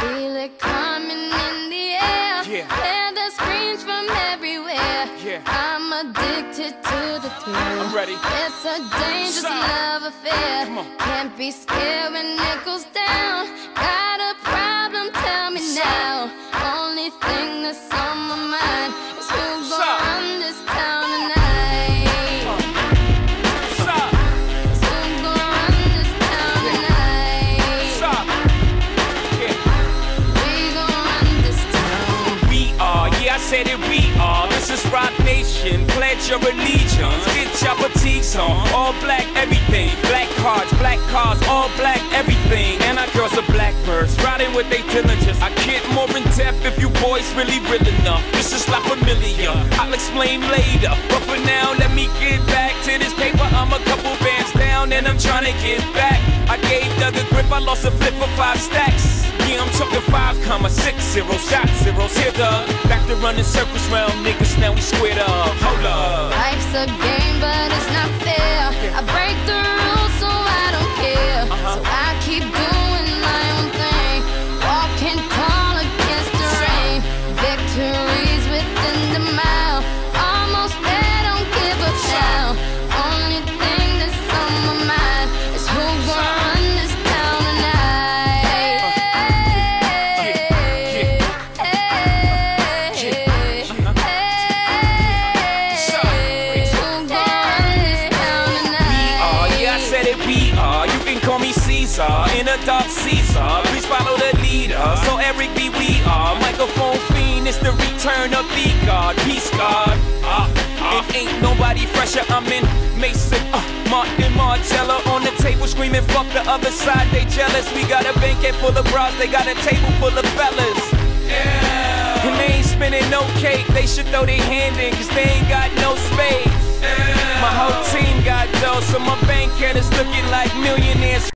Feel it coming in the air. Hear the screams from everywhere. I'm addicted to the thrill. I'm ready. It's a dangerous love affair. Can't be scared when it goes down. Got a problem? Tell me now. Only thing that's on my mind is who's gonna run this town tonight. Said it, we are. This is Rock Nation. Pledge your allegiance. Get your fatigues on. All black everything. Black cars, all black everything. And our girls are blackbirds, riding with they diligence. I get more in depth if you boys really real enough. This is La Familia. I'll explain later. But for now, let me get back to this paper. I'm a couple bands down and I'm trying to get back. I gave Doug a grip, I lost a flip for 5 stacks. Yeah, I'm talking 5,60 shot zeros. Here the back to running circles round niggas, now we squared up. Hold up. Life's a game, but it's not fair. I break the rules, so I don't care. So I keep doing my own thing, walking tall against the rain. Victories within the mile, almost there, don't give up now. Only thing that's on my mind is who's gonna run this town tonight. We are, you can call me Caesar, in a dark Caesar. Please follow the leader. So Eric B, we are microphone fiend. It's the return of the God, peace God. It ain't nobody fresher. I'm in Mason, Martin Margiela on the table screaming, fuck the other side, they jealous. We got a banquet full of bras, they got a table full of fellas. Yeah. And they ain't spinning no cake, they should throw their hand in, cause they ain't got no space. My whole team got dough, so my bank account is looking like millionaires.